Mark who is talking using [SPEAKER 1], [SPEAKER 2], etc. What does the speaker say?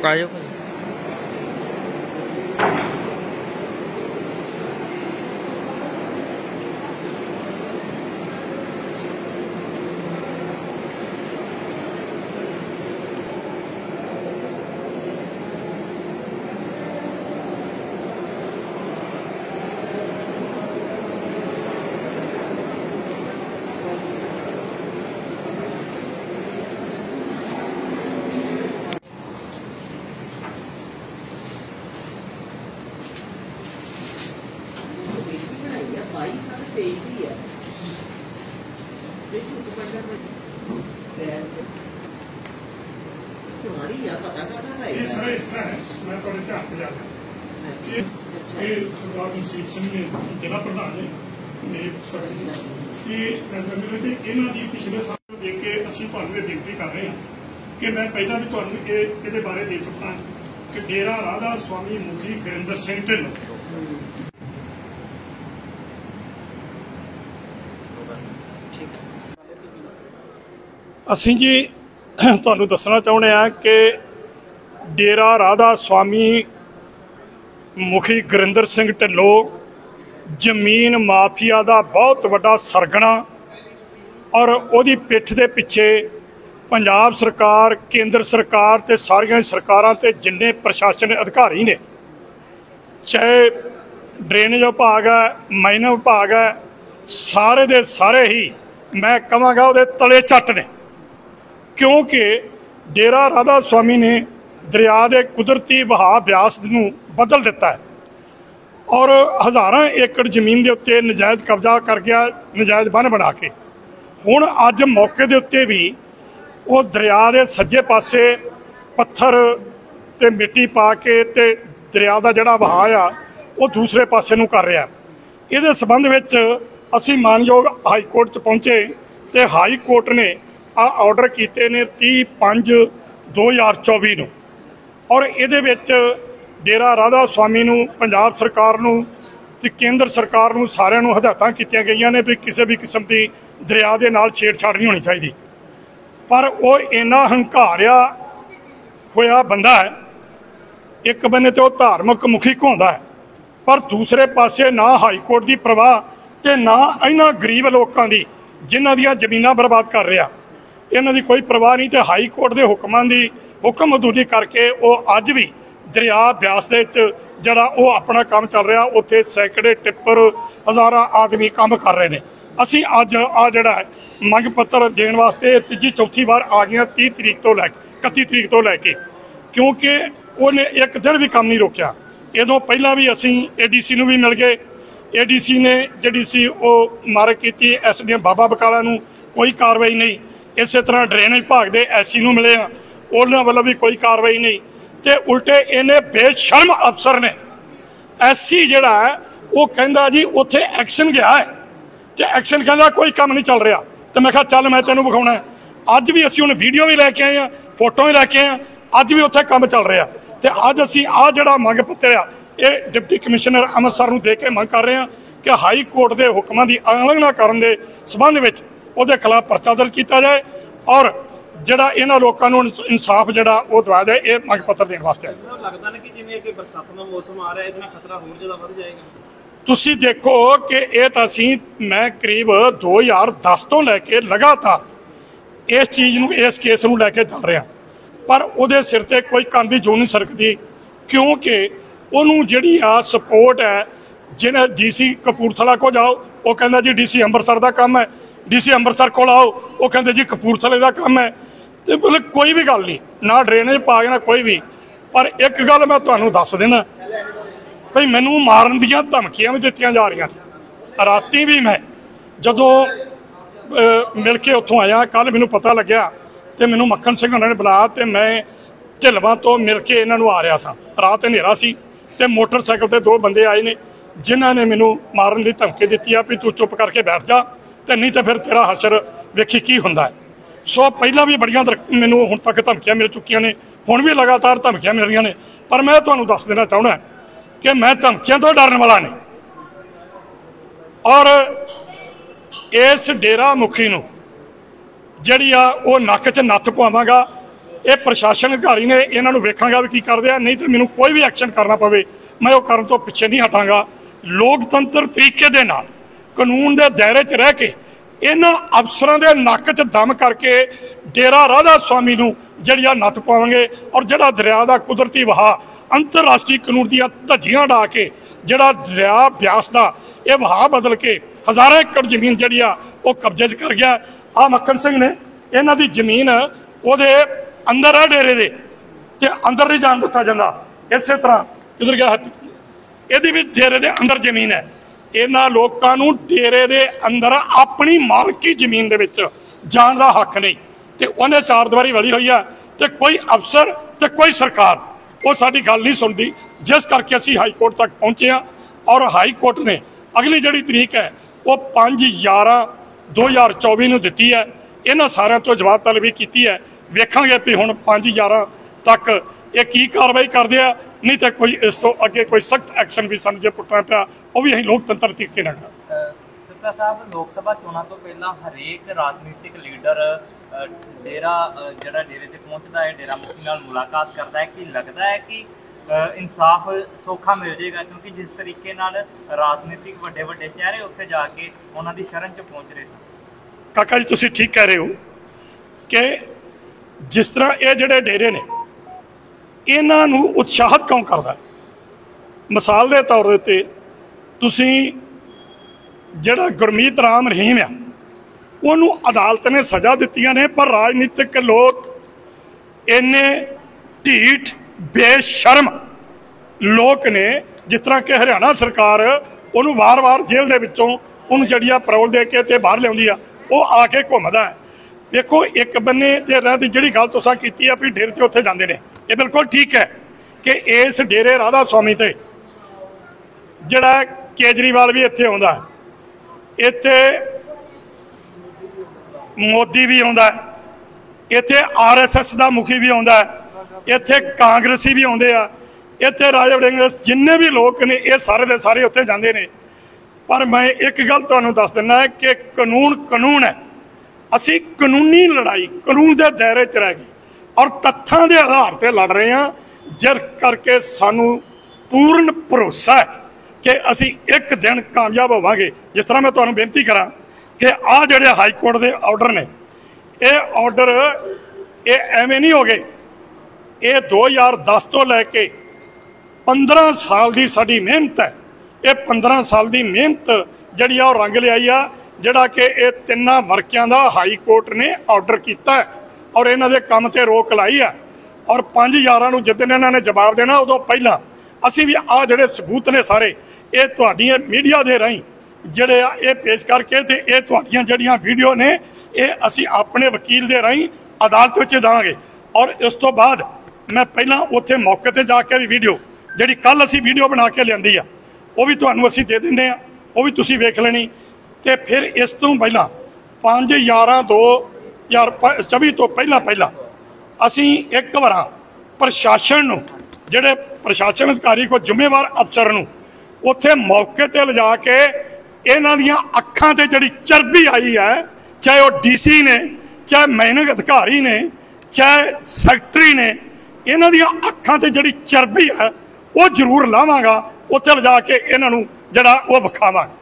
[SPEAKER 1] आ जाओ।
[SPEAKER 2] सरदार नसीब सिंह ने जिला प्रधान ने मेरे इन्होंने पिछले साल देख के असं बेनती कर रहे हैं कि मैं पहला भी ये बारे दे चुका कि डेरा राधा स्वामी मुखी गुरिंदर सिंह ढिल्लों असी जी तुहानू दसना चाहुंदे आ कि डेरा राधा स्वामी मुखी गुरिंदर सिंह ढिल्लों जमीन माफिया का बहुत वड्डा सरगना और उहदी पिठ दे पिछे पंजाब सरकार केंद्र सरकार ते सारियां सरकारां ते जिन्ने प्रशासन अधिकारी ने चाहे ड्रेनेज विभाग है माइनिंग विभाग है सारे दे सारे ही मैं कहांगा उहदे तले झट ने क्योंकि डेरा राधा स्वामी ने दरिया के कुदरती वहा ब्यास नूं बदल दिता है और हज़ारां एकड़ जमीन के उत्ते नजायज़ कब्जा कर गया नजायज़ बन बना के हुण अज मौके के उत्ते भी वो दरिया के सज्जे पासे पत्थर ते मिट्टी पा के ते दरिया का जिहड़ा वहा आ वो दूसरे पासे नूं कर रहा है। इहदे संबंध विच असीं मानयोग हाई कोर्ट च पहुँचे तो हाई कोर्ट ने आ ऑर्डर किए ने 30/5/2024 नूं और इहदे विच डेरा राधा स्वामी नूं पंजाब सरकार नूं ते केंद्र सरकार नूं सारिआं नूं हदायतां कीतियां गईयां ने भी किसी भी किस्म की दरिया दे नाल छेड़छाड़ नहीं होनी चाहिए पर वो इन्ना हंकारिया होया बंदा है एक बन्ने तो धार्मिक मुखी घुमाउंदा है पर दूसरे पासे ना हाई कोर्ट की परवाह ते ना इन्हां गरीब लोगों की जिन्हां दीयां जमीनां बर्बाद कर रहा इन्हां दी कोई परवाह नहीं तो हाई कोर्ट के हुक्मां दी हुक्म अदूली करके वो अज भी दरिया ब्यास दे जड़ा वो अपना काम चल रहा उत्थे सैकड़े टिप्पर हज़ारां आदमी काम कर रहे हैं। असी अज आ जड़ा मंग पत्र देण वास्ते तीजी चौथी बार आ गए 30 तरीक तो लैके 31 तरीक तो लैके क्योंकि उन्हें एक दिन भी काम नहीं रोकया। इदों पहला भी असी ADC नूं भी मिल गए ADC ने जिहड़ी सी वो मारक की SDM बाबा बकाला नूं कोई कार्रवाई नहीं। इस तरह ड्रेनेज विभाग के SC नूं मिले उन्होंने वालों भी कोई कार्रवाई नहीं ते उल्टे इन्हें बेशर्म अफसर ने SC जिहड़ा है वो कहंदा जी उत्थे एक्शन गया है तो एक्शन कहंदा कोई काम नहीं चल रहा तो मैं कहा चल मैं तेनों विखाउणा है। अज भी असीं हुण वीडियो भी लैके आए हैं फोटो भी लैके आए अज भी उत्थे काम चल रहा तो अज असीं आ जिहड़ा मंग पत्र आ ये डिप्टी कमिश्नर अमृतसर नूं दे के मंग कर रहे हैं कि हाई कोर्ट के हुक्मां की उलंघना करन दे संबंध विच उहदे खिलाफ परचा दर्ज किया जाए और जिहड़ा इन्हां लोकां नूं इंसाफ जिहड़ा वो दवाया जाए ये मंग पत्र देण वास्ते
[SPEAKER 3] लगदा है कि जिवें कि बरसात का मौसम आ रहा है इतना खतरा होर ज़्यादा वध जाएगा।
[SPEAKER 2] तुसीं देखो कि ये तां असीं मैं करीब 2010 तो लैके लगातार इस चीज़ नूं इस केस नूं लैके चल रहा पर उहदे सिर ते कोई कंन दी जूं नहीं सरकदी क्योंकि उहनूं जिहड़ी आ सपोर्ट है जिन्हें DC कपूरथला को जाओ वो कहंदा जी DC अंमृतसर का काम है DC अंमृतसर को आओ वो कहते जी कपूरथले का काम है तो मतलब कोई भी गल नहीं ना ड्रेनेज पा ना कोई भी पर एक गल मैं तुहानूं दस देना भाई मैनू मारन दियां धमकियां भी दित्तियां जा रही राती भी मैं जदों मिल के उत्थों आया कल मैनू पता लग्या तो मैनू मक्खन सिंह उन्होंने बुलाया तो मैं ढिलवां तो मिल के इन्हों आ रहा सा रात हनेरा सी ते मोटरसाइकिल ते 2 बंदे आए ने जिन्हों ने मैनू मारन की धमकी दी है भी तू चुप करके बैठ जा तो नहीं तो फिर तेरा हशर वेखी की हुंदा है। सो पहला भी बड़ियां मैनू हुण तक धमकियां मिल चुकियां ने हुण भी लगातार धमकियां मिल रही ने पर मैं तुहानूं दस देना चाहुंदा कि मैं धमकियां तो डरन वाला नहीं और इस डेरा मुखी नूं जिहड़ी आ वो नक्क च नत्थ पवावांगा ਇਹ ਪ੍ਰਸ਼ਾਸਨ ਅਧਿਕਾਰੀ ਨੇ ਇਹਨਾਂ ਨੂੰ ਵੇਖਾਂਗਾ ਵੀ ਕੀ ਕਰਦੇ ਆ, ਨਹੀਂ ਤਾਂ ਮੈਨੂੰ ਕੋਈ ਵੀ ਐਕਸ਼ਨ ਕਰਨਾ ਪਵੇ ਮੈਂ ਉਹ ਕਰਨ ਤੋਂ ਪਿੱਛੇ ਨਹੀਂ ਹਟਾਂਗਾ। ਲੋਕਤੰਤਰ ਤਰੀਕੇ ਦੇ ਨਾਲ ਕਾਨੂੰਨ ਦੇ ਦਾਇਰੇ 'ਚ ਰਹਿ ਕੇ ਇਹਨਾਂ ਅਫਸਰਾਂ ਦੇ ਨੱਕ 'ਚ ਦਮ ਕਰਕੇ ਡੇਰਾ ਰਾਧਾ ਸਵਾਮੀ ਨੂੰ ਜਿਹੜੀਆਂ ਨੱਥ ਪਾਵਾਂਗੇ, ਔਰ ਜਿਹੜਾ ਦਰਿਆ ਦਾ ਕੁਦਰਤੀ ਵਹਾਅ ਅੰਤਰਰਾਸ਼ਟਰੀ ਕਾਨੂੰਨ ਦੀਆਂ ਧੱਜੀਆਂ ਡਾ ਕੇ ਜਿਹੜਾ ਦਰਿਆ ਬਿਆਸ ਦਾ ਇਹ ਵਹਾਅ ਬਦਲ ਕੇ ਹਜ਼ਾਰਾਂ ਏਕੜ ਜ਼ਮੀਨ ਜਿਹੜੀ ਆ ਉਹ ਕਬਜ਼ੇ 'ਚ ਕਰ ਗਿਆ। ਆ ਮੱਖਣ ਸਿੰਘ ਨੇ ਇਹਨਾਂ ਦੀ ਜ਼ਮੀਨ ਉਹਦੇ ਅੰਦਰ ਆ ਡੇਰੇ ਦੇ, ਤੇ ਅੰਦਰ ਨਹੀਂ ਜਾਣ ਦਿੱਤਾ ਜਾਂਦਾ। ਇਸੇ ਤਰ੍ਹਾਂ ਕਿਧਰ ਗਿਆ, ਇਹਦੀ ਵੀ ਡੇਰੇ ਦੇ ਅੰਦਰ ਜ਼ਮੀਨ ਹੈ। ਇਹਨਾਂ ਲੋਕਾਂ ਨੂੰ ਡੇਰੇ ਦੇ ਅੰਦਰ ਆਪਣੀ ਮਾਲਕੀ ਜ਼ਮੀਨ ਦੇ ਵਿੱਚ ਜਾਣ ਦਾ ਹੱਕ ਨਹੀਂ, ਤੇ ਉਹਨੇ ਚਾਰ ਦੀਵਾਰੀ ਵਲੀ ਹੋਈ ਆ, ਤੇ ਕੋਈ ਅਫਸਰ ਤੇ ਕੋਈ ਸਰਕਾਰ ਉਹ ਸਾਡੀ ਗੱਲ ਨਹੀਂ ਸੁਣਦੀ। ਜਿਸ ਕਰਕੇ ਅਸੀਂ ਹਾਈ ਕੋਰਟ ਤੱਕ ਪਹੁੰਚੇ ਹਾਂ, ਔਰ ਹਾਈ ਕੋਰਟ ਨੇ ਅਗਲੀ ਜਿਹੜੀ ਤਰੀਕ ਹੈ ਉਹ 5/11/2024 ਨੂੰ ਦਿੱਤੀ ਹੈ। ਇਹਨਾਂ ਸਾਰਿਆਂ ਤੋਂ ਜਵਾਬ ਤਲਬੀ ਕੀਤੀ ਹੈ। ਵੇਖਾਂਗੇ ਵੀ ਹੁਣ 5/11 ਤੱਕ ਇਹ ਕੀ ਕਾਰਵਾਈ ਕਰਦੇ ਆ, ਨਹੀਂ ਤਾਂ ਕੋਈ ਇਸ ਤੋਂ ਅੱਗੇ ਕੋਈ ਸਖਤ ਐਕਸ਼ਨ ਵੀ ਸਾਨੂੰ ਜੇ ਪੁੱਟਣਾ ਪਿਆ ਉਹ ਵੀ ਅਸੀਂ ਲੋਕਤੰਤਰ ਤਰੀਕੇ ਨਾਲ ਕਰਾਂਗੇ।
[SPEAKER 1] ਸਿਰਸਾ ਸਾਹਿਬ, ਲੋਕ ਸਭਾ ਚੋਣਾਂ ਤੋਂ ਪਹਿਲਾਂ ਹਰੇਕ ਰਾਜਨੀਤਿਕ ਲੀਡਰ ਡੇਰੇ ਤੇ ਪਹੁੰਚਦਾ ਹੈ, ਡੇਰਾ ਮੁਖੀ ਨਾਲ ਮੁਲਾਕਾਤ ਕਰਦਾ ਹੈ। ਕਿ ਲੱਗਦਾ ਹੈ ਕਿ ਇਨਸਾਫ ਸੌਖਾ ਮਿਲ ਜਾਏਗਾ, ਕਿਉਂਕਿ ਜਿਸ ਤਰੀਕੇ ਨਾਲ ਰਾਜਨੀਤਿਕ ਵੱਡੇ ਚਿਹਰੇ ਉੱਥੇ ਜਾ ਕੇ ਉਹਨਾਂ ਦੀ ਸ਼ਰਨ 'ਚ ਪਹੁੰਚ ਰਹੇ ਸਨ।
[SPEAKER 2] ਕਾਕਾ ਜੀ ਤੁਸੀਂ ਠੀਕ ਕਹਿ ਰਹੇ ਹੋ ਕਿ ਜਿਸ ਤਰ੍ਹਾਂ ਇਹ ਜਿਹੜੇ ਡੇਰੇ ਨੇ ਇਹਨਾਂ ਨੂੰ ਉਤਸ਼ਾਹਿਤ ਕਿਉਂ ਕਰਦਾ। ਮਿਸਾਲ ਦੇ ਤੌਰ ਦੇ ਉੱਤੇ ਤੁਸੀਂ ਜਿਹੜਾ ਗੁਰਮੀਤ ਰਾਮ ਰਹੀਮ ਆ ਉਹਨੂੰ ਅਦਾਲਤ ਨੇ ਸਜ਼ਾ ਦਿੱਤੀਆਂ ਨੇ, ਪਰ ਰਾਜਨੀਤਿਕ ਲੋਕ ਇੰਨੇ ਢੀਠ ਬੇਸ਼ਰਮ ਲੋਕ ਨੇ, ਜਿਸ ਤਰ੍ਹਾਂ ਕਿ ਹਰਿਆਣਾ ਸਰਕਾਰ ਉਹਨੂੰ ਵਾਰ-ਵਾਰ ਜੇਲ੍ਹ ਦੇ ਵਿੱਚੋਂ ਉਹਨੂੰ ਜਿਹੜੀਆਂ ਪੈਰੋਲ ਦੇ ਕੇ ਤੇ ਬਾਹਰ ਲਿਆਉਂਦੀ ਆ, ਉਹ ਆ ਕੇ ਘੁੰਮਦਾ ਹੈ। ਵੇਖੋ ਇੱਕ ਬੰਨੇ ਤੇ ਦੀ ਜਿਹੜੀ ਗੱਲ ਤੁਸੀਂ ਕੀਤੀ ਆ ਵੀ ਡੇਰੇ ਤੇ ਉੱਥੇ ਜਾਂਦੇ ਨੇ, ਇਹ ਬਿਲਕੁਲ ਠੀਕ ਹੈ ਕਿ ਇਸ ਡੇਰੇ ਰਾਧਾ ਸਵਾਮੀ ਤੇ ਜਿਹੜਾ ਕੇਜਰੀਵਾਲ ਵੀ ਇੱਥੇ ਆਉਂਦਾ, ਇੱਥੇ ਮੋਦੀ ਵੀ ਆਉਂਦਾ, ਇੱਥੇ RSS ਦਾ ਮੁਖੀ ਵੀ ਆਉਂਦਾ, ਇੱਥੇ ਕਾਂਗਰਸੀ ਵੀ ਆਉਂਦੇ ਆ, ਇੱਥੇ ਰਾਜਾ ਵੜਿੰਗ ਜਿੰਨੇ ਵੀ ਲੋਕ ਨੇ ਇਹ ਸਾਰੇ ਦੇ ਸਾਰੇ ਉੱਥੇ ਜਾਂਦੇ ਨੇ। ਪਰ ਮੈਂ ਇੱਕ ਗੱਲ ਤੁਹਾਨੂੰ ਦੱਸ ਦਿੰਦਾ ਕਿ ਕਾਨੂੰਨ ਹੈ। ਅਸੀਂ ਕਾਨੂੰਨੀ ਲੜਾਈ ਕਾਨੂੰਨ ਦੇ ਦਾਇਰੇ 'ਚ ਰਹਿ ਗਏ ਔਰ ਤੱਥਾਂ ਦੇ ਆਧਾਰ ਤੇ ਲੜ ਰਹੇ ਹਾਂ, ਜਿਸ ਕਰਕੇ ਸਾਨੂੰ ਪੂਰਨ ਭਰੋਸਾ ਹੈ ਕਿ ਅਸੀਂ ਇੱਕ ਦਿਨ ਕਾਮਯਾਬ ਹੋਵਾਂਗੇ। ਜਿਸ ਤਰ੍ਹਾਂ ਮੈਂ ਤੁਹਾਨੂੰ ਬੇਨਤੀ ਕਰਾਂ ਕਿ ਆਹ ਜਿਹੜੇ ਹਾਈ ਕੋਰਟ ਦੇ ਆਰਡਰ ਨੇ, ਇਹ ਆਰਡਰ ਇਹ ਐਵੇਂ ਨਹੀਂ ਹੋ ਗਏ। ਇਹ 2010 ਤੋਂ ਲੈ ਕੇ 15 ਸਾਲ ਦੀ ਸਾਡੀ ਮਿਹਨਤ ਹੈ। ਇਹ 15 ਸਾਲ ਦੀ ਮਿਹਨਤ ਜਿਹੜੀ ਆ ਉਹ ਰੰਗ ਲਿਆਈ ਆ, ਜਿਹੜਾ ਕਿ ਇਹ ਤਿੰਨਾਂ ਵਰਕਿਆਂ ਦਾ ਹਾਈ ਕੋਰਟ ਨੇ ਆਰਡਰ ਕੀਤਾ ਔਰ ਇਹਨਾਂ ਦੇ ਕੰਮ ਤੇ ਰੋਕ ਲਾਈ ਆ। ਔਰ 5/11 ਨੂੰ ਜਿੱਦਣ ਇਹਨਾਂ ਨੇ ਜਵਾਬ ਦੇਣਾ ਉਦੋਂ ਪਹਿਲਾਂ ਅਸੀਂ ਵੀ ਆਹ ਜਿਹੜੇ ਸਬੂਤ ਨੇ ਸਾਰੇ ਇਹ ਤੁਹਾਡੀਆਂ ਮੀਡੀਆ ਦੇ ਰਾਹੀਂ ਜਿਹੜੇ ਆ ਇਹ ਪੇਸ਼ ਕਰਕੇ ਤੇ ਇਹ ਤੁਹਾਡੀਆਂ ਜਿਹੜੀਆਂ ਵੀਡੀਓ ਨੇ ਇਹ ਅਸੀਂ ਆਪਣੇ ਵਕੀਲ ਦੇ ਰਾਹੀਂ ਅਦਾਲਤ ਵਿੱਚ ਦਾਂਗੇ। ਔਰ ਇਸ ਤੋਂ ਬਾਅਦ ਮੈਂ ਪਹਿਲਾਂ ਉੱਥੇ ਮੌਕੇ ਤੇ ਜਾ ਕੇ ਵੀ ਵੀਡੀਓ ਜਿਹੜੀ ਕੱਲ ਅਸੀਂ ਵੀਡੀਓ ਬਣਾ ਕੇ ਲਿਆਂਦੀ ਆ ਉਹ ਵੀ ਤੁਹਾਨੂੰ ਅਸੀਂ ਦੇ ਦਿੰਦੇ ਆ, ਉਹ ਵੀ ਤੁਸੀਂ ਵੇਖ ਲੈਣੀ। ਤੇ ਫਿਰ ਇਸ ਤੋਂ ਪਹਿਲਾਂ 5/11/2024 ਤੋਂ ਪਹਿਲਾਂ ਅਸੀਂ ਇੱਕ ਵਾਰ ਪ੍ਰਸ਼ਾਸਨ ਨੂੰ, ਜਿਹੜੇ ਪ੍ਰਸ਼ਾਸਨ ਅਧਿਕਾਰੀ ਕੋ ਜ਼ਿੰਮੇਵਾਰ ਅਫਸਰ ਨੂੰ ਉੱਥੇ ਮੌਕੇ ਤੇ ਲਿਜਾ ਕੇ ਇਹਨਾਂ ਦੀਆਂ ਅੱਖਾਂ ਤੇ ਜਿਹੜੀ ਚਰਬੀ ਆਈ ਹੈ, ਚਾਹੇ ਉਹ DC ਨੇ, ਚਾਹੇ ਮਾਈਨਿੰਗ ਅਧਿਕਾਰੀ ਨੇ, ਚਾਹੇ ਸੈਕਟਰੀ ਨੇ, ਇਹਨਾਂ ਦੀਆਂ ਅੱਖਾਂ ਤੇ ਜਿਹੜੀ ਚਰਬੀ ਹੈ ਉਹ ਜ਼ਰੂਰ ਲਾਵਾਂਗਾ। ਉੱਥੇ ਲਿਜਾ ਕੇ ਇਹਨਾਂ ਨੂੰ ਜਿਹੜਾ ਉਹ ਵਿਖਾਵਾਂਗਾ।